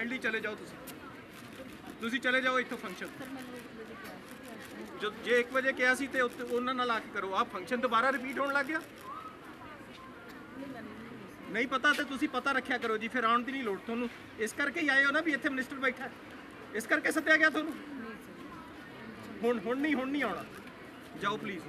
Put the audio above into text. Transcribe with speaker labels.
Speaker 1: Kindly ਚਲੇ ਜਾਓ ਤੁਸੀਂ ਚਲੇ ਜਾਓ ਇੱਥੋਂ ਫੰਕਸ਼ਨ। ਜੇ 1 ਵਜੇ ਕਿਹਾ ਸੀ ਤੇ ਉਹਨਾਂ ਨਾਲ ਆ ਕੇ ਕਰੋ। ਆਹ ਫੰਕਸ਼ਨ ਦੁਬਾਰਾ ਰਿਪੀਟ ਹੋਣ ਲੱਗ ਗਿਆ। ਨਹੀਂ ਪਤਾ ਤੇ ਤੁਸੀਂ ਪਤਾ ਰੱਖਿਆ ਕਰੋ ਜੀ, ਫਿਰ ਆਉਣ ਦੀ ਨਹੀਂ ਲੋੜ ਤੁਹਾਨੂੰ। ਇਸ ਕਰਕੇ ਹੀ ਆਏ ਹੋ ਨਾ ਵੀ ਇੱਥੇ ਮਿਨਿਸਟਰ ਬੈਠਾ, ਇਸ ਕਰਕੇ ਸੱਦਿਆ ਗਿਆ ਤੁਹਾਨੂੰ। ਹੁਣ ਨਹੀਂ ਆਉਣਾ, ਜਾਓ ਪਲੀਜ਼।